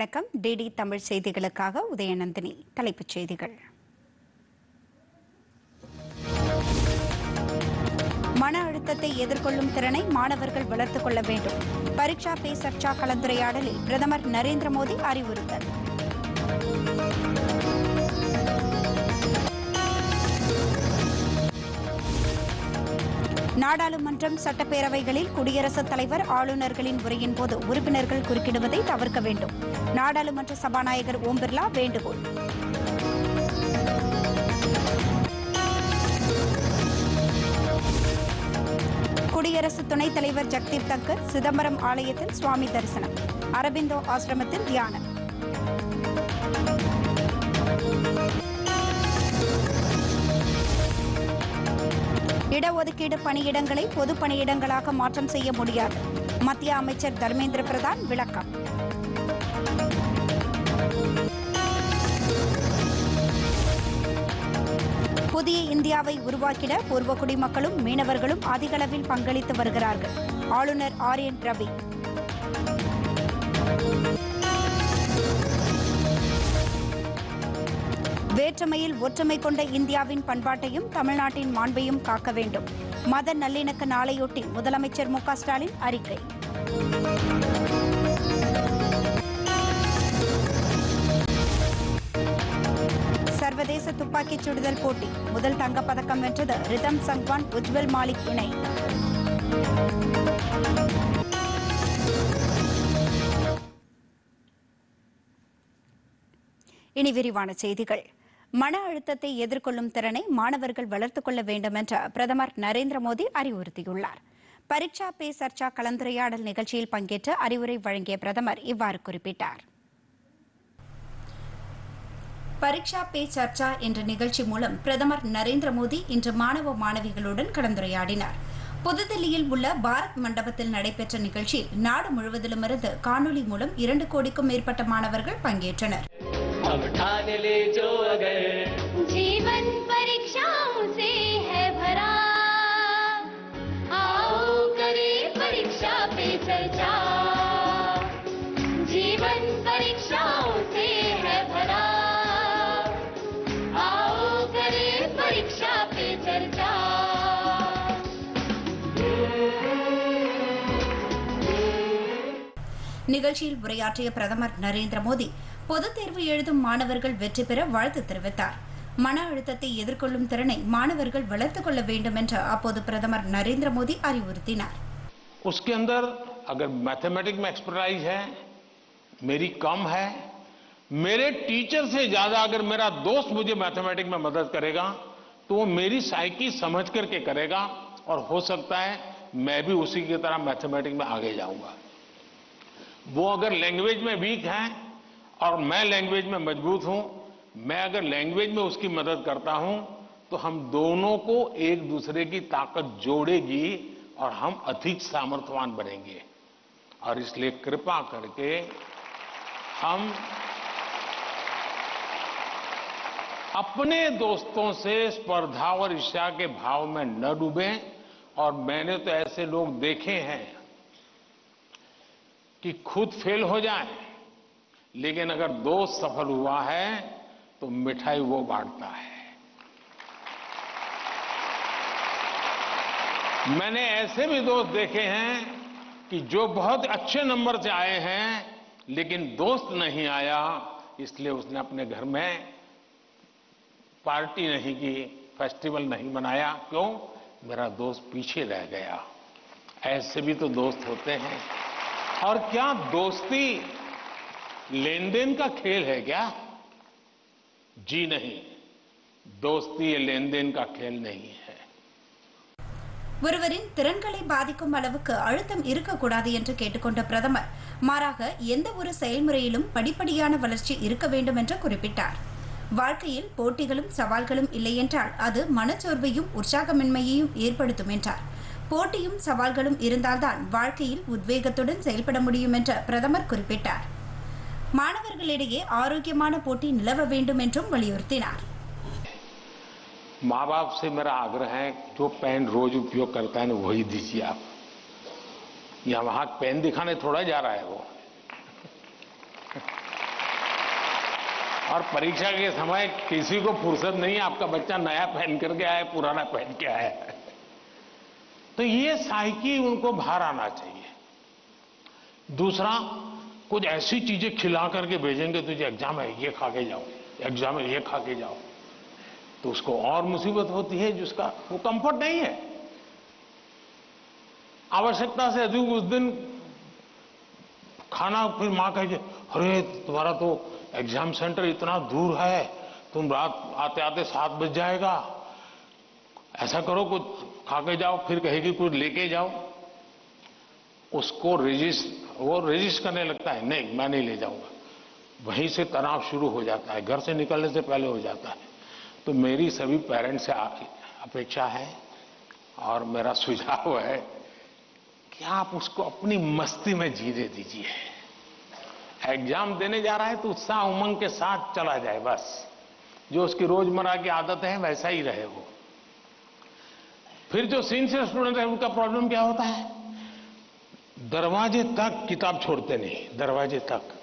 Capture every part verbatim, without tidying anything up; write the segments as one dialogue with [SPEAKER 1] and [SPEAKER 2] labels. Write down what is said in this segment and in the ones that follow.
[SPEAKER 1] வணக்கம். டிடி தமிழ் செய்திகளுக்காக உதயநந்தினி. தலைப்புச் செய்திகள். மன அழுத்தத்தை எதிர்கொள்ளும் திறனை மாணவர்கள் வளர்த்துக் கொள்ள வேண்டும். பரீட்சா பே சர்ச்சா கலந்துரையாடலில் பிரதமர் நரேந்திர மோடி அறிவுறுத்தல். நாடாளுமன்றம், சட்டப்பேரவைகளில் குடியரசுத் தலைவர், ஆளுநர்களின் உரையின் போது உறுப்பினர்கள் குறுக்கிடுவதை தவிர்க்க வேண்டும். நாடாளுமன்ற சபாநாயகர் ஓம் பிர்லா வேண்டுகோள். குடியரசு துணைத் தலைவர் ஜக்தீப் தங்கர் சிதம்பரம் ஆலயத்தில் சுவாமி தரிசனம். அரபிந்தோ ஆசிரமத்தில் தியானம். இடஒதுக்கீடு பணியிடங்களை பொது பணியிடங்களாக மாற்றம் செய்ய முடியாது. மத்திய அமைச்சர் தர்மேந்திர பிரதான் விளக்கம். புதிய இந்தியாவை உருவாக்கிட பூர்வ குடிமக்களும் மீனவர்களும் அதிகளவில் பங்களித்து வருகிறார்கள். ஆளுநர் ஆர் என் ரவி. வேற்றுமையில் ஒற்றுமை கொண்ட இந்தியாவின் பண்பாட்டையும் தமிழ்நாட்டின் மாண்பையும் காக்க வேண்டும். மத நல்லிணக்க நாளையொட்டி முதலமைச்சர் மு க ஸ்டாலின் அறிக்கை. சர்வதேச துப்பாக்கிச் சுடுதல் போட்டி முதல் தங்கப்பதக்கம் வென்றது ரிதம் சங்வான் உஜ்வல் மாலிக் இணை. இனி விரிவான செய்திகள். மன அழுத்தத்தை எதிர்கொள்ளும் திறனை மாணவர்கள் வளர்த்துக் கொள்ள வேண்டும் என்று பிரதமர் நரேந்திர மோடி அறிவுறுத்தியுள்ளார். பரீட்சா பே சர்ச்சா கலந்துரையாடல் நிகழ்ச்சியில் பங்கேற்று அறிவுரை வழங்கிய பிரதமர் இவ்வாறு குறிப்பிட்டார். பரீட்சா பே சர்ச்சா என்ற நிகழ்ச்சி மூலம் பிரதமர் நரேந்திர மோடி இன்று மாணவ மாணவிகளுடன் கலந்துரையாடினார். புதுதில்லியில் உள்ள பாரத் மண்டபத்தில் நடைபெற்ற நிகழ்ச்சியில் நாடு முழுவதிலுமிருந்து காணொலி மூலம் இரண்டு கோடிக்கும் மேற்பட்ட மாணவர்கள் பங்கேற்றனர்.
[SPEAKER 2] अब ठान ले जो अगर जीवन परीक्षाओं से है भरा, आओ करे परीक्षा पे चर्चा। जीवन परीक्षाओं से है भरा, आओ करे परीक्षा पे चर्चा।
[SPEAKER 1] நிகழ்ச்சியில் உரையாற்றிய பிரதமர் நரேந்திர மோடி பொதுத் தேர்வு எழுதும் மாணவர்கள் வெற்றி பெற வாழ்த்து தெரிவித்தார். மன அழுத்தத்தை எதிர்கொள்ளும் திறனை மாணவர்கள் வளர்த்துக் கொள்ள வேண்டும் என்று அப்போது பிரதமர் நரேந்திர மோடி அறிவுறுத்தினார்.
[SPEAKER 3] उसके अंदर अगर मैथमेटिक्स में एक्सपर्टाइज है, मेरी कम है, मेरे टीचर से ज्यादा अगर मेरा दोस्त मुझे मैथमेटिक्स में मदद करेगा तो वो मेरी साइकी समझ करके करेगा और हो सकता है मैं भी उसी की तरह मैथमेटिक्स में आगे जाऊंगा. वो अगर लैंग्वेज में वीक है और मैं लैंग्वेज में मजबूत हूं, मैं अगर लैंग्वेज में उसकी मदद करता हूं तो हम दोनों को एक दूसरे की ताकत जोड़ेगी और हम अधिक सामर्थ्यवान बनेंगे. और इसलिए कृपा करके हम अपने दोस्तों से स्पर्धा और ईर्ष्या के भाव में न डूबें. और मैंने तो ऐसे लोग देखे हैं कि खुद फेल हो जाए, लेकिन अगर दोस्त सफल हुआ है तो मिठाई वो बांटता है. मैंने ऐसे भी दोस्त देखे हैं कि जो बहुत अच्छे नंबर से आए हैं लेकिन दोस्त नहीं आया, इसलिए उसने अपने घर में पार्टी नहीं की, फेस्टिवल नहीं मनाया. क्यों? मेरा दोस्त पीछे रह गया. ऐसे भी तो दोस्त होते हैं. और क्या दोस्ती लेन देन का खेल है क्या? जी नहीं, दोस्ती ये लेन देन का खेल नहीं है.
[SPEAKER 1] ஒருவரின் திறன்களை பாதிக்கும் அளவுக்கு அழுத்தம் இருக்கக்கூடாது என்று கேட்டுக்கொண்ட பிரதமர் மாறாக எந்த ஒரு செயல்முறையிலும் படிப்படியான வளர்ச்சி இருக்க வேண்டும் என்று குறிப்பிட்டார். வாழ்க்கையில் போட்டிகளும் சவால்களும் இல்லை என்றால் அது மனச்சோர்வையும் உற்சாகமின்மையையும் ஏற்படுத்தும் என்றார். போட்டியும் சவால்களும் இருந்தால்தான் வாழ்க்கையில் உத்வேகத்துடன் செயல்பட முடியும் என்று பிரதமர் குறிப்பிட்டார். மாணவர்களிடையே ஆரோக்கியமான போட்டி நிலவ வேண்டும் என்றும் வலியுறுத்தினார்.
[SPEAKER 3] माँ बाप से मेरा आग्रह है, जो पेन रोज उपयोग करता है ना वही दीजिए आप. यहाँ वहां पेन दिखाने थोड़ा जा रहा है वो. और परीक्षा के समय किसी को फुर्सत नहीं है, आपका बच्चा नया पहन करके आया, पुराना पहन के आया है। तो ये साइकी उनको बाहर आना चाहिए। दूसरा, कुछ ऐसी चीजें खिला करके भेजेंगे, तुझे एग्जाम है ये खा के जाओ, एग्जाम है ये खा के जाओ, तो उसको और मुसीबत होती है, जिसका वो कंफर्ट नहीं है। आवश्यकता से अधिक उस दिन खाना, फिर मां कहे अरे तुम्हारा तो एग्जाम सेंटर इतना दूर है, तुम रात आते आते सात बज जाएगा, ऐसा करो कुछ खा के जाओ, फिर कहेगी कुछ लेके जाओ। उसको रेजिस्ट वो रेजिस्ट करने लगता है, नहीं मैं नहीं ले जाऊंगा। वहीं से तनाव शुरू हो जाता है, घर से निकलने से पहले हो जाता है। तो मेरी सभी पेरेंट्स से अपेक्षा है और मेरा सुझाव है कि आप उसको अपनी मस्ती में जीने दीजिए। एग्जाम देने जा रहा है तो उत्साह उमंग के साथ चला जाए, बस जो उसकी रोजमर्रा की आदत है वैसा ही रहे वो। फिर जो सिंसियर स्टूडेंट है उनका प्रॉब्लम क्या होता है, दरवाजे तक किताब छोड़ते नहीं, दरवाजे तक।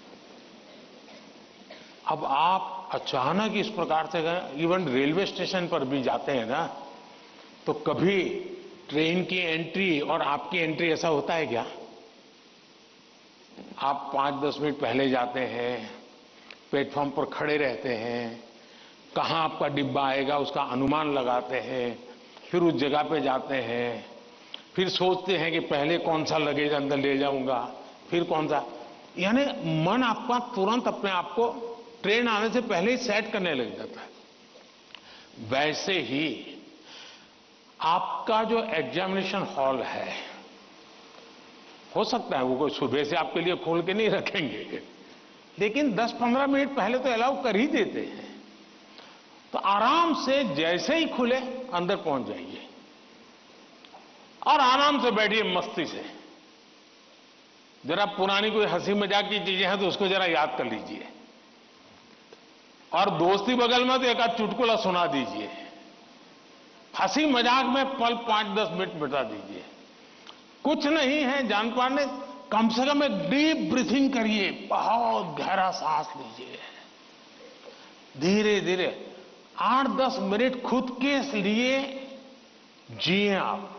[SPEAKER 3] अब आप अचानक इस प्रकार से गए, इवन रेलवे स्टेशन पर भी जाते हैं ना, तो कभी ट्रेन की एंट्री और आपकी एंट्री ऐसा होता है क्या? आप पांच दस मिनट पहले जाते हैं, प्लेटफॉर्म पर खड़े रहते हैं, कहां आपका डिब्बा आएगा उसका अनुमान लगाते हैं, फिर उस जगह पे जाते हैं, फिर सोचते हैं कि पहले कौन सा लगेज अंदर ले जाऊंगा, फिर कौन सा, यानी मन आपका तुरंत अपने आप को ट्रेन आने से पहले ही सेट करने लग जाता है। वैसे ही आपका जो एग्जामिनेशन हॉल है, हो सकता है वो कोई सुबह से आपके लिए खोल के नहीं रखेंगे, लेकिन दस पंद्रह मिनट पहले तो अलाउ कर ही देते हैं। तो आराम से जैसे ही खुले अंदर पहुंच जाइए और आराम से बैठिए मस्ती से। जरा पुरानी कोई हंसी मजाक की चीजें हैं तो उसको जरा याद कर लीजिए, और दोस्ती बगल में तो एक आध चुटकुला सुना दीजिए। हंसी मजाक में पल पांच दस मिनट बिता दीजिए। कुछ नहीं है जान पाने, कम से कम एक डीप ब्रीथिंग करिए, बहुत गहरा सांस लीजिए, धीरे धीरे आठ दस मिनट खुद के लिए जिए, आप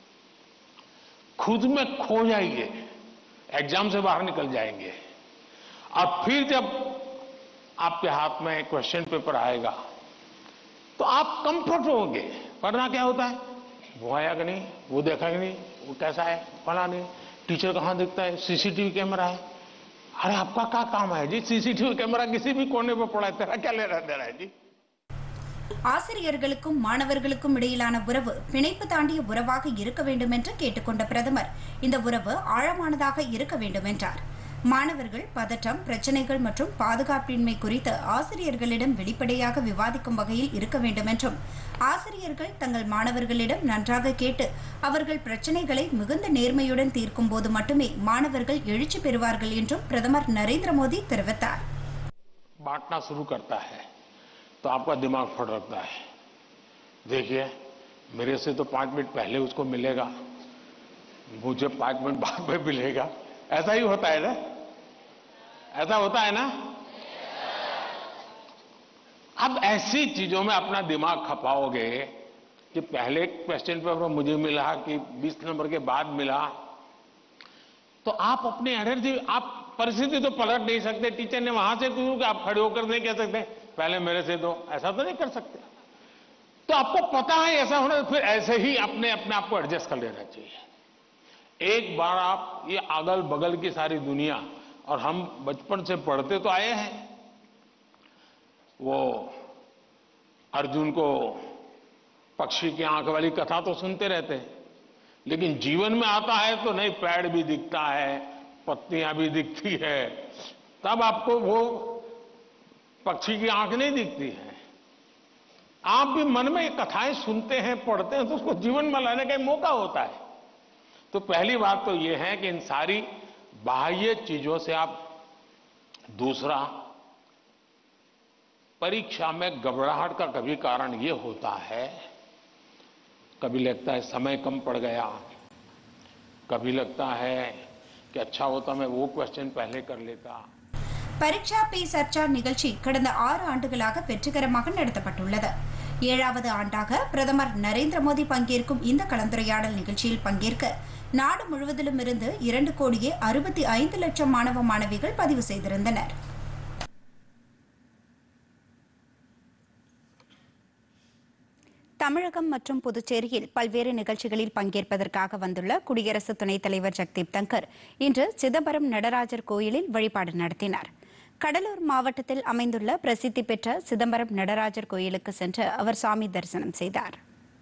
[SPEAKER 3] खुद में खो जाइए, एग्जाम से बाहर निकल जाएंगे। और फिर जब आपके हाथ में क्वेश्चन पेपर आएगा तो आप कंफर्ट होंगे। पढ़ना क्या होता है, वो आया कि नहीं, वो देखा कि नहीं, वो कैसा है, फला नहीं, टीचर कहां दिखता है, सीसीटीवी कैमरा है। अरे आपका क्या काम है जी, सीसीटीवी कैमरा किसी भी कोने पर पड़ा है, तेरा क्या ले रहा है जी।
[SPEAKER 1] ஆசிரியர்களுக்கும் மாணவர்களுக்கும் இடையிலான உறவு பிணைப்பு தாண்டிய உறவாக இருக்க வேண்டும் என்று கேட்டுக்கொண்ட பிரதமர் இந்த உறவு ஆழமானதாக இருக்க வேண்டும் என்றார். மாணவர்கள் பதற்றம், பிரச்சினைகள் மற்றும் பாதுகாப்பின்மை குறித்து ஆசிரியர்களிடம் வெளிப்படையாக விவாதிக்கும் வகையில் இருக்க வேண்டும் என்றும், ஆசிரியர்கள் தங்கள் மாணவர்களிடம் நன்றாக கேட்டு அவர்கள் பிரச்சினைகளை மிகுந்த நேர்மையுடன் தீர்க்கும் போது மட்டுமே மாணவர்கள் எழுச்சி பெறுவார்கள் என்றும் பிரதமர் நரேந்திர மோடி தெரிவித்தார்.
[SPEAKER 3] बांटना शुरू करता है तो आपका दिमाग फटकता है। देखिए, मेरे से तो पांच मिनट पहले उसको मिलेगा, मुझे पांच मिनट बाद में मिलेगा, ऐसा ही होता है ना, ऐसा होता है ना। अब ऐसी चीजों में अपना दिमाग खपाओगे कि पहले क्वेश्चन पेपर मुझे मिला कि बीस नंबर के बाद मिला, तो आप अपनी एनर्जी, आप परिस्थिति तो पलट नहीं सकते। टीचर ने वहां से क्यों कि आप खड़े होकर नहीं कह सकते पहले मेरे से दो, ऐसा तो नहीं कर सकते। तो आपको पता है ऐसा होना, फिर ऐसे ही अपने अपने आप को एडजस्ट कर लेना चाहिए। एक बार आप ये अगल बगल की सारी दुनिया, और हम बचपन से पढ़ते तो आए हैं, वो अर्जुन को पक्षी की आंख वाली कथा तो सुनते रहते हैं, लेकिन जीवन में आता है तो नहीं, पेड़ भी दिखता है, पत्तियां भी दिखती है, तब आपको वो पक्षी की आंख नहीं दिखती है। आप भी मन में कथाएं सुनते हैं, पढ़ते हैं, तो उसको जीवन में लाने का मौका होता है। तो पहली बात तो ये है कि इन सारी बाह्य चीजों से आप, दूसरा, परीक्षा में घबराहट का कभी कारण ये होता है, कभी लगता है समय कम पड़ गया, कभी लगता है कि अच्छा होता मैं वो क्वेश्चन पहले कर लेता।
[SPEAKER 1] பரீட்சா பே சர்ச்சா நிகழ்ச்சி கடந்த ஆறு ஆண்டுகளாக வெற்றிகரமாக நடத்தப்பட்டுள்ளது. ஏழாவது ஆண்டாக பிரதமர் நரேந்திர மோடி பங்கேற்கும் இந்த கலந்துரையாடல் நிகழ்ச்சியில் பங்கேற்க நாடு முழுவதிலும் இருந்து இரண்டு கோடியே அறுபத்தி ஐந்து லட்சம் மாணவ மாணவிகள் பதிவு செய்திருந்தனர். தமிழகம் மற்றும் புதுச்சேரியில் பல்வேறு நிகழ்ச்சிகளில் பங்கேற்பதற்காக வந்துள்ள குடியரசு துணைத் தலைவர் ஜெகதீப் தங்கர் இன்று சிதம்பரம் நடராஜர் கோயிலில் வழிபாடு நடத்தினார். கடலூர் மாவட்டத்தில் அமைந்துள்ள பிரசித்தி பெற்ற சிதம்பரம் நடராஜர் கோயிலுக்கு சென்று அவர் சாமி தரிசனம் செய்தார்.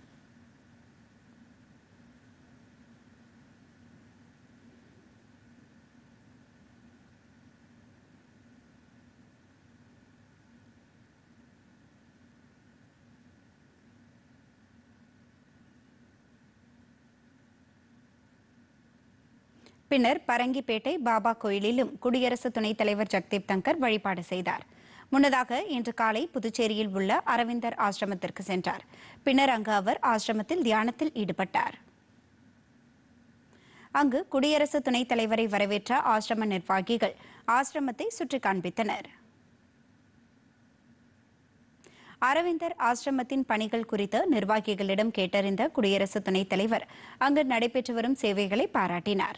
[SPEAKER 1] பின்னர் பரங்கிப்பேட்டை பாபா கோயிலிலும் குடியரசு துணைத் தலைவர் ஜெகதீப் தங்கர் வழிபாடு செய்தார். முன்னதாக இன்று காலை புதுச்சேரியில் உள்ள அரவிந்தர் ஆசிரமத்திற்கு சென்றார். பின்னர் அங்கு அவர் ஆசிரமத்தில் தியானத்தில் ஈடுபட்டார். அங்கு குடியரசு துணைத் தலைவரை வரவேற்ற ஆசிரம நிர்வாகிகள் ஆசிரமத்தை சுற்றி காண்பித்தனர். அரவிந்தர் ஆசிரமத்தின் பணிகள் குறித்து நிர்வாகிகளிடம் கேட்டறிந்த குடியரசு துணைத் தலைவர் அங்கு நடைபெற்று வரும் சேவைகளை பாராட்டினார்.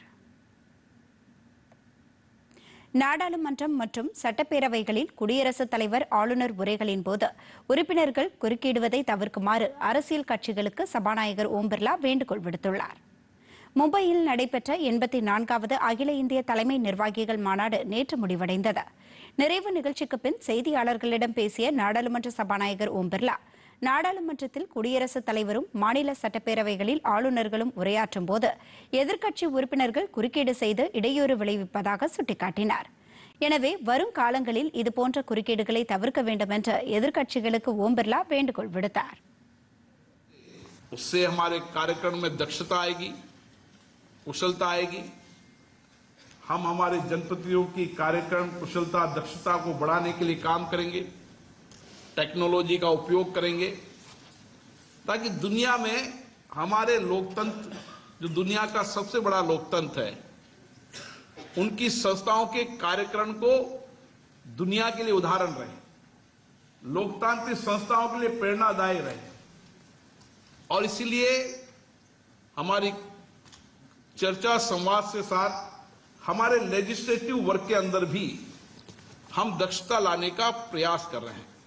[SPEAKER 1] நாடாளுமன்றம் மற்றும் சட்டப்பேரவைகளில் குடியரசுத் தலைவர் ஆளுநர் உரைகளின் போது உறுப்பினர்கள் குறுக்கிடுவதை தவிர்க்குமாறு அரசியல் கட்சிகளுக்கு சபாநாயகர் ஓம் பிர்லா வேண்டுகோள் விடுத்துள்ளார். மும்பையில் நடைபெற்ற எண்பத்தி நான்காவது அகில இந்திய தலைமை நிர்வாகிகள் மாநாடு நேற்று முடிவடைந்தது. நிறைவு நிகழ்ச்சிக்கு பின் செய்தியாளர்களிடம் பேசிய நாடாளுமன்ற சபாநாயகர் ஓம் பிர்லா, நாடாளுமன்றத்தில் குடியரசுத் தலைவரும் மாநில சட்டப்பேரவைகளில் ஆளுநர்களும் உரையாற்றும் போது எதிர்க்கட்சி உறுப்பினர்கள் குறுக்கீடு செய்து இடையூறு விளைவிப்பதாக சுட்டிக்காட்டினார். எனவே வரும் காலங்களில் இதுபோன்ற குறுக்கீடுகளை தவிர்க்க வேண்டும் என்று எதிர்க்கட்சிகளுக்கு ஓம் பிர்லா வேண்டுகோள் விடுத்தார்.
[SPEAKER 4] उससे हमारे कार्यक्रम में दक्षता आएगी, कुशलता आएगी. हम हमारे जनप्रतिनिधियों की कार्यक्रम कुशलता दक्षता को बढ़ाने के लिए काम करेंगे, टेक्नोलॉजी का उपयोग करेंगे, ताकि दुनिया में हमारे लोकतंत्र, जो दुनिया का सबसे बड़ा लोकतंत्र है, उनकी संस्थाओं के कार्यक्रम को दुनिया के लिए उदाहरण रहे, लोकतांत्रिक संस्थाओं के लिए प्रेरणादायी रहे. और इसीलिए हमारी चर्चा संवाद से साथ हमारे लेजिस्लेटिव वर्क के अंदर भी हम दक्षता लाने का प्रयास कर रहे हैं.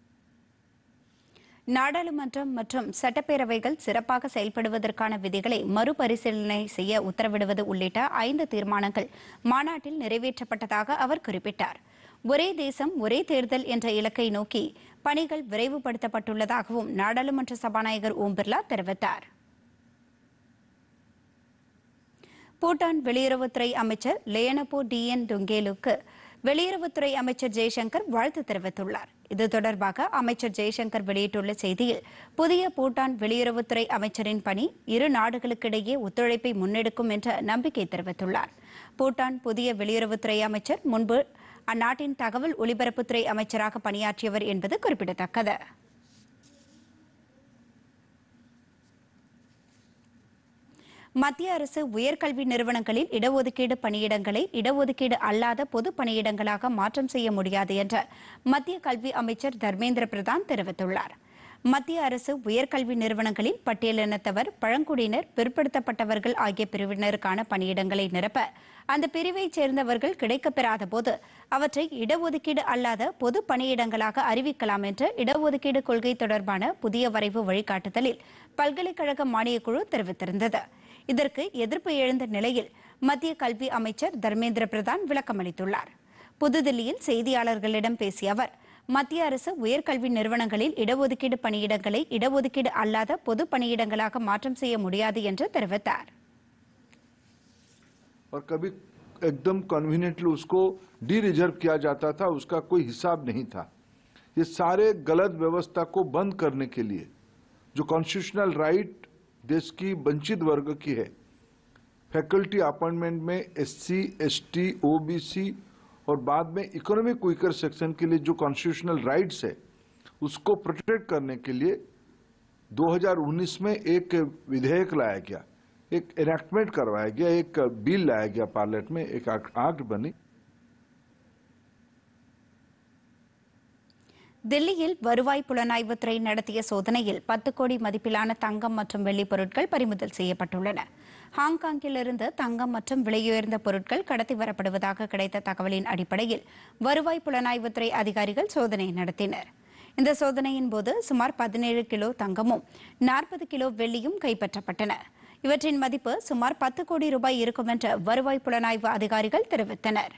[SPEAKER 1] நாடாளுமன்றம் மற்றும் சட்டப்பேரவைகள் சிறப்பாக செயல்படுவதற்கான விதிகளை மறுபரிசீலனை செய்ய உத்தரவிடுவது உள்ளிட்ட ஐந்து தீர்மானங்கள் மாநாட்டில் நிறைவேற்றப்பட்டதாக அவர் குறிப்பிட்டார். ஒரே தேசம் ஒரே தேர்தல் என்ற இலக்கை நோக்கி பணிகள் விரைவுபடுத்தப்பட்டுள்ளதாகவும் நாடாளுமன்ற சபாநாயகர் ஓம் பிர்லா தெரிவித்தார். பூட்டான் வெளியுறவுத்துறை அமைச்சர் லேயனபோ டிஎன் டுங்கேலுக்கு வெளியுறவுத்துறை அமைச்சர் ஜெய்சங்கர் வாழ்த்து தெரிவித்துள்ளார். இது தொடர்பாக அமைச்சர் ஜெய்சங்கர் வெளியிட்டுள்ள செய்தியில், புதிய பூட்டான் வெளியுறவுத்துறை அமைச்சரின் பணி இரு நாடுகளுக்கிடையே ஒத்துழைப்பை முன்னெடுக்கும் என்ற நம்பிக்கை தெரிவித்துள்ளார். பூட்டான் புதிய வெளியுறவுத்துறை அமைச்சர் முன்பு அந்நாட்டின் தகவல் ஒலிபரப்புத்துறை அமைச்சராக பணியாற்றியவர் என்பது குறிப்பிடத்தக்கது. மத்திய அரசு உயர்கல்வி நிறுவனங்களில் இடஒதுக்கீடு பணியிடங்களை இடஒதுக்கீடு அல்லாத பொது பணியிடங்களாக மாற்றம் செய்ய முடியாது என்று மத்திய கல்வி அமைச்சர் தர்மேந்திர பிரதான் தெரிவித்துள்ளார். மத்திய அரசு உயர்கல்வி நிறுவனங்களில் பட்டியலினத்தவர், பழங்குடியினர், பிற்படுத்தப்பட்டவர்கள் ஆகிய பிரிவினருக்கான பணியிடங்களை நிரப்ப அந்த பிரிவைச் சேர்ந்தவர்கள் கிடைக்கப்பெறாத போது அவற்றை இடஒதுக்கீடு அல்லாத பொது பணியிடங்களாக அறிவிக்கலாம் என்று இடஒதுக்கீடு கொள்கை தொடர்பான புதிய வரைவு வழிகாட்டுதலில் பல்கலைக்கழக மானியக்குழு தெரிவித்திருந்தது. இதற்கு எதிர்ப்பு எழுந்த நிலையில் மத்திய கல்வி அமைச்சர் தர்மேந்திர பிரதான் விளக்கமளித்துள்ளார். புதுதில்லியில் செய்தியாளர்களிடம் பேசிய அவர், மத்திய அரசு உயர்கல்வி நிறுவனங்களில் இடஒதுக்கீடு பணியிடங்களை இடஒதுக்கீடு அல்லாத பொது பணியிடங்களாக மாற்றம் செய்ய முடியாது என்று தெரிவித்தார்.
[SPEAKER 5] और कभी एकदम कन्वीनियंटली उसको डी रिजर्व किया जाता था, उसका कोई हिसाब नहीं था. ये सारे गलत व्यवस्था को बंद करने के लिए जो कॉन्स्टिट्यूशनल राइट देश की वंचित वर्ग की है, फैकल्टी अपॉइंटमेंट में एससी, एसटी, ओबीसी और बाद में इकोनॉमिक वीकर सेक्शन के लिए जो कॉन्स्टिट्यूशनल राइट्स है उसको प्रोटेक्ट करने के लिए दो हज़ार उन्नीस में एक विधेयक लाया गया, एक एनेक्टमेंट करवाया गया, एक बिल लाया गया पार्लियामेंट में, एक एक्ट बनी.
[SPEAKER 1] தில்லியில் வருவாய் புலனாய்வுத்துறை நடத்திய சோதனையில் பத்து கோடி மதிப்பிலான தங்கம் மற்றும் வெள்ளிப் பொருட்கள் பறிமுதல் செய்யப்பட்டுள்ளன. ஹாங்காங்கிலிருந்து தங்கம் மற்றும் விலையுயர்ந்த பொருட்கள் கடத்தி வரப்படுவதாக கிடைத்த தகவலின் அடிப்படையில் வருவாய் புலனாய்வுத்துறை அதிகாரிகள் சோதனை நடத்தினர். இந்த சோதனையின் போது சுமார் பதினேழு கிலோ தங்கமும் நாற்பது கிலோ வெள்ளியும் கைப்பற்றப்பட்டன. இவற்றின் மதிப்பு சுமார் பத்து கோடி ரூபாய் இருக்கும் என்று வருவாய் புலனாய்வு அதிகாரிகள் தெரிவித்தனர்.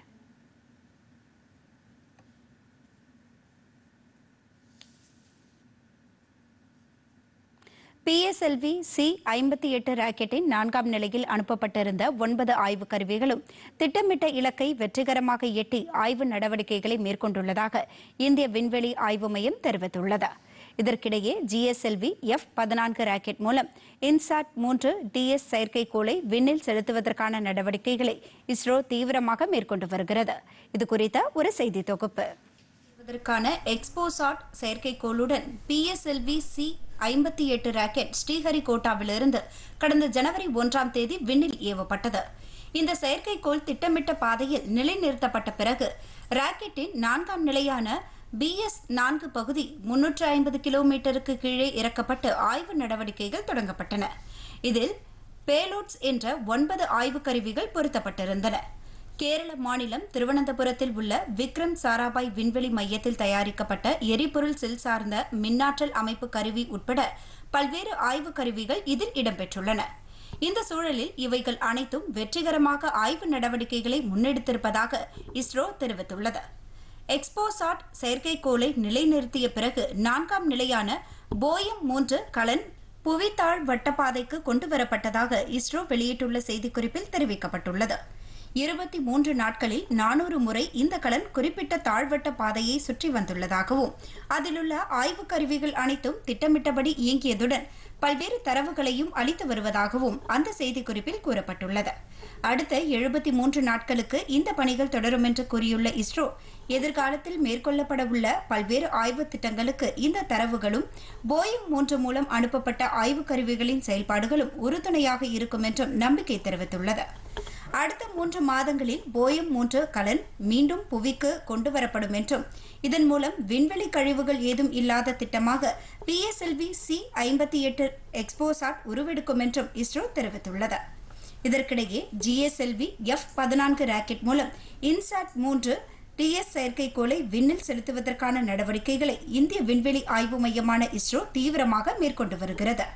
[SPEAKER 1] P S L V C ஐம்பத்தி எட்டு ராக்கெட்டின் நான்காம் நிலையில் அனுப்பப்பட்டிருந்த ஒன்பது ஆய்வு கருவிகளும் திட்டமிட்ட இலக்கை வெற்றிகரமாக எட்டி ஆய்வு நடவடிக்கைகளை மேற்கொண்டுள்ளதாக இந்திய விண்வெளி ஆய்வு மையம் தெரிவித்துள்ளது. இதற்கிடையே G S L V F பதினான்கு ராக்கெட் மூலம் இன்சாட் மூன்று டி எஸ் செயற்கைக்கோளை விண்ணில் செலுத்துவதற்கான நடவடிக்கைகளை இஸ்ரோ தீவிரமாக மேற்கொண்டு வருகிறது. இதுகுறித்த ஒரு செய்தி தொகுப்பு.
[SPEAKER 2] இதற்கான எக்ஸ்போசாட் செயற்கைக்கோளுடன் P S L V C ஐம்பத்தி எட்டு ராக்கெட் ஸ்ரீஹரிகோட்டாவிலிருந்து கடந்த ஜனவரி ஒன்றாம் தேதி விண்ணில் ஏவப்பட்டது. இந்த செயற்கைக்கோள் திட்டமிட்ட பாதையில் நிலைநிறுத்தப்பட்ட பிறகு ராக்கெட்டின் நான்காம் நிலையான பி எஸ் நான்கு பகுதி முன்னூற்று ஐம்பது கிலோமீட்டருக்கு கீழே இறக்கப்பட்டு ஆய்வு நடவடிக்கைகள் தொடங்கப்பட்டன. இதில் பேலோட்ஸ் என்ற ஒன்பது ஆய்வு கருவிகள் பொருத்தப்பட்டிருந்தன. கேரள மாநிலம் திருவனந்தபுரத்தில் உள்ள விக்ரம் சாராபாய் விண்வெளி மையத்தில் தயாரிக்கப்பட்ட எரிபொருள் செல் சார்ந்த மின்னாற்றல் அமைப்பு கருவி உட்பட பல்வேறு ஆய்வு கருவிகள் இதில் இடம்பெற்றுள்ளன. இந்த சூழலில் இவைகள் அனைத்தும் வெற்றிகரமாக ஆய்வு நடவடிக்கைகளை முன்னெடுத்திருப்பதாக இஸ்ரோ தெரிவித்துள்ளது. எக்ஸ்போசாட் செயற்கைக்கோளை நிலைநிறுத்திய பிறகு நான்காம் நிலையான போயம் மூன்று கலன் புவித்தாழ் வட்டப்பாதைக்கு கொண்டுவரப்பட்டதாக இஸ்ரோ வெளியிட்டுள்ள செய்திக்குறிப்பில் தெரிவிக்கப்பட்டுள்ளது. இருபத்தி மூன்று நாட்களில் நானூறு முறை இந்த கலன் குறிப்பிட்ட தாழ்வட்ட பாதையை சுற்றி வந்துள்ளதாகவும் அதிலுள்ள ஆய்வு கருவிகள் அனைத்தும் திட்டமிட்டபடி இயங்கியதுடன் பல்வேறு தரவுகளையும் அளித்து வருவதாகவும் அந்த செய்திக்குறிப்பில் கூறப்பட்டுள்ளது. அடுத்த எழுபத்தி மூன்று நாட்களுக்கு இந்த பணிகள் தொடரும் என்று கூறியுள்ள இஸ்ரோ எதிர்காலத்தில் மேற்கொள்ளப்பட உள்ள பல்வேறு ஆய்வு திட்டங்களுக்கு இந்த தரவுகளும் போயிங் மூன்று மூலம் அனுப்பப்பட்ட ஆய்வு கருவிகளின் செயல்பாடுகளும் உறுதுணையாக இருக்கும் என்றும் நம்பிக்கை தெரிவித்துள்ளது. அடுத்த மூன்று மாதங்களில் போயம் மூன்று கலன் மீண்டும் புவிக்கு கொண்டுவரப்படும் என்றும் இதன் மூலம் விண்வெளி கழிவுகள் ஏதும் இல்லாத திட்டமாக P S L V C ஐம்பத்தி எட்டு எக்ஸ்போசாட் உருவெடுக்கும் என்றும் இஸ்ரோ தெரிவித்துள்ளது. இதற்கிடையே G S L V F பதினான்கு ராக்கெட் மூலம் இன்சாட் மூன்று டி எஸ் செயற்கைக்கோளை விண்ணில் செலுத்துவதற்கான நடவடிக்கைகளை இந்திய விண்வெளி ஆய்வு மையமான இஸ்ரோ தீவிரமாக மேற்கொண்டு வருகிறது.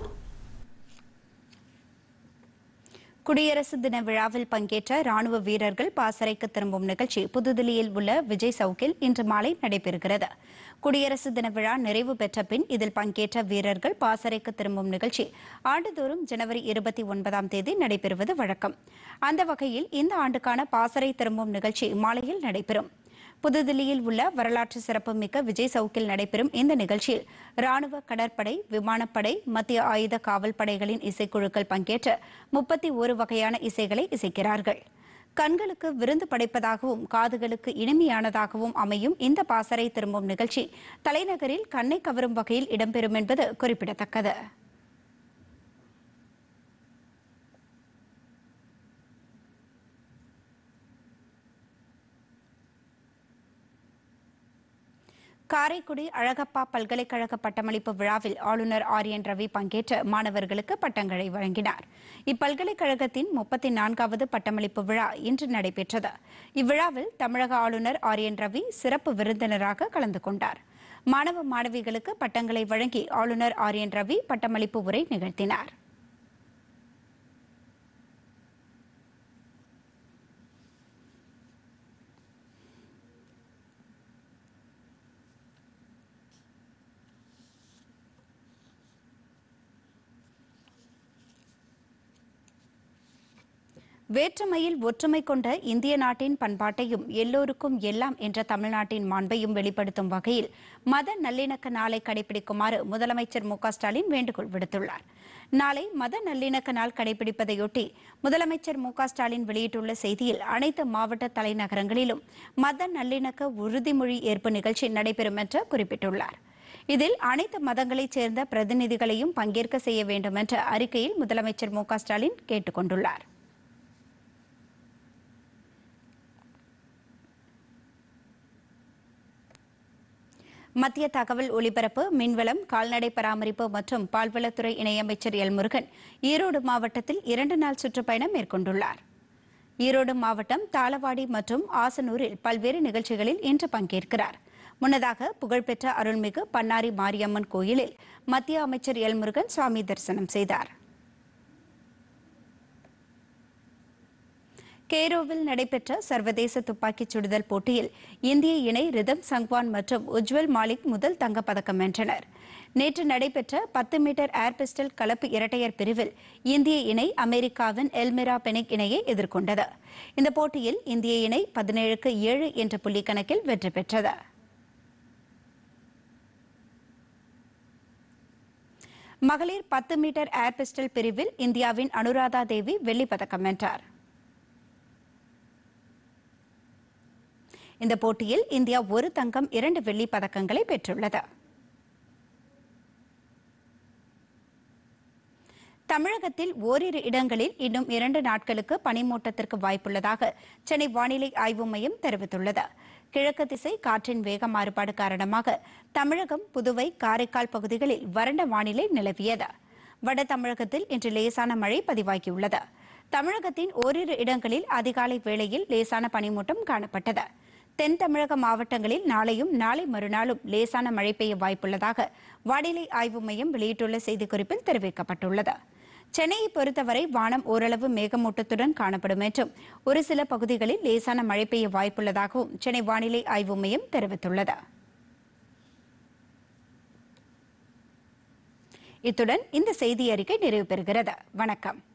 [SPEAKER 1] குடியரசு தின விழாவில் பங்கேற்ற ராணுவ வீரர்கள் பாசறைக்கு திரும்பும் நிகழ்ச்சி புதுதில்லியில் உள்ள விஜய் சவுக்கில் இன்று மாலை நடைபெறுகிறது. குடியரசு தின விழா நிறைவு பெற்ற பின் இதில் பங்கேற்ற வீரர்கள் பாசறைக்கு திரும்பும் நிகழ்ச்சி ஆண்டுதோறும் ஜனவரி இருபத்தி ஒன்பதாம் தேதி நடைபெறுவது வழக்கம். அந்த வகையில் இந்த ஆண்டுக்கான பாசறை திரும்பும் நிகழ்ச்சி மாலையில் நடைபெறும். புதுதில்லியில் உள்ள வரலாற்று சிறப்புமிக்க விஜய் சவுக்கில் நடைபெறும் இந்த நிகழ்ச்சியில் ராணுவ, கடற்படை, விமானப்படை, மத்திய ஆயுத காவல் படைகளின் இசைக்குழுக்கள் பங்கேற்று முப்பத்தி ஒரு வகையான இசைகளை இசைக்கிறார்கள். கண்களுக்கு விருந்து படைப்பதாகவும் காதுகளுக்கு இனிமையானதாகவும் அமையும் இந்த பாசறை திரும்பும் நிகழ்ச்சி தலைநகரில் கண்ணை கவரும் வகையில் இடம்பெறும் என்பது குறிப்பிடத்தக்கது. காரைக்குடி அழகப்பா பல்கலைக்கழக பட்டமளிப்பு விழாவில் ஆளுநர் ஆர் என் ரவி பங்கேற்று மாணவர்களுக்கு பட்டங்களை வழங்கினார். இப்பல்கலைக்கழகத்தின் முப்பத்தி நான்காவது பட்டமளிப்பு விழா இன்று நடைபெற்றது. இவ்விழாவில் தமிழக ஆளுநர் ஆர் என் ரவி சிறப்பு விருந்தினராக கலந்து கொண்டார். மாணவ மாணவிகளுக்கு பட்டங்களை வழங்கி ஆளுநர் ஆர் என் ரவி பட்டமளிப்பு உரை நிகழ்த்தினார். வேற்றுமையில் ஒற்றுமை கொண்ட இந்திய நாட்டின் பண்பாட்டையும் எல்லோருக்கும் எல்லாம் என்ற தமிழ்நாட்டின் மாண்பையும் வெளிப்படுத்தும் வகையில் மத நல்லிணக்க நாளை கடைபிடிக்குமாறு முதலமைச்சர் மு க ஸ்டாலின் வேண்டுகோள் விடுத்துள்ளார். நாளை மத நல்லிணக்க நாள் கடைபிடிப்பதையொட்டி முதலமைச்சர் மு க ஸ்டாலின் வெளியிட்டுள்ள செய்தியில் அனைத்து மாவட்ட தலைநகரங்களிலும் மத நல்லிணக்க உறுதிமொழி ஏற்பு நிகழ்ச்சி நடைபெறும் என்று குறிப்பிட்டுள்ளார். இதில் அனைத்து மதங்களைச் சேர்ந்த பிரதிநிதிகளையும் பங்கேற்க செய்ய வேண்டும் என்ற அறிக்கையில் முதலமைச்சர் மு க ஸ்டாலின் கேட்டுக் கொண்டுள்ளார்.
[SPEAKER 2] மத்திய தகவல் ஒலிபரப்பு, மின்வளம், கால்நடை பராமரிப்பு மற்றும் பால்வளத்துறை இணையமைச்சர் எல் முருகன் ஈரோடு மாவட்டத்தில் இரண்டு நாள் சுற்றுப்பயணம் மேற்கொண்டுள்ளார். ஈரோடு மாவட்டம் தாளவாடி மற்றும் ஆசனூரில் பல்வேறு நிகழ்ச்சிகளில் இன்று பங்கேற்கிறார். முன்னதாக புகழ்பெற்ற அருள்மிகு பன்னாரி மாரியம்மன் கோயிலில் மத்திய அமைச்சர் எல் முருகன் சுவாமி தரிசனம் செய்தார். கேரோவில் நடைபெற்ற சர்வதேச துப்பாக்கிச் சுடுதல் போட்டியில் இந்திய இணை ரிதம் சங்வான் மற்றும் உஜ்வல் மாலிக் முதல் தங்கப்பதக்கம் வென்றனர். நேற்று நடைபெற்ற பத்து மீட்டர் ஏர் பிஸ்டல் கலப்பு இரட்டையர் பிரிவில் இந்திய இணை அமெரிக்காவின் எல்மிரா பெனிக் இணையை எதிர்கொண்டது. இந்த போட்டியில் இந்திய இணை பதினேழுக்கு ஏழு என்ற புள்ளி கணக்கில் வெற்றி பெற்றது. மகளிர் பத்து மீட்டர் ஏர் பிஸ்டல் பிரிவில் இந்தியாவின் அனுராதா தேவி வெள்ளிப் பதக்கம் வென்றார். இந்த போட்டியில் இந்தியா ஒரு தங்கம் இரண்டு வெள்ளி பதக்கங்களை பெற்றுள்ளது. தமிழகத்தில் ஓரிரு இடங்களில் இன்னும் இரண்டு நாட்களுக்கு பனிமூட்டத்திற்கு வாய்ப்புள்ளதாக சென்னை வானிலை ஆய்வு மையம் தெரிவித்துள்ளது. கிழக்கு திசை காற்றின் வேக மாறுபாடு காரணமாக தமிழகம், புதுவை, காரைக்கால் பகுதிகளில் வறண்ட வானிலை நிலவியது. வட தமிழகத்தில் இன்று லேசான மழை பதிவாகியுள்ளது. தமிழகத்தின் ஓரிரு இடங்களில் அதிகாலை வேளையில் லேசான பனிமூட்டம் காணப்பட்டது. தென் தமிழக மாவட்டங்களில் நாளையும் நாளை மறுநாளும் லேசான மழை பெய்ய வாய்ப்புள்ளதாக வானிலை ஆய்வு மையம் வெளியிட்டுள்ள செய்திக்குறிப்பில் தெரிவிக்கப்பட்டுள்ளது. சென்னையை பொறுத்தவரை வானம் ஓரளவு மேகமூட்டத்துடன் காணப்படும் என்றும் ஒரு சில பகுதிகளில் லேசான மழை பெய்ய வாய்ப்புள்ளதாகவும் சென்னை வானிலை ஆய்வு மையம் தெரிவித்துள்ளது. இத்துடன் இந்த செய்தி அறிக்கை நிறைவு பெறுகிறது. வணக்கம்.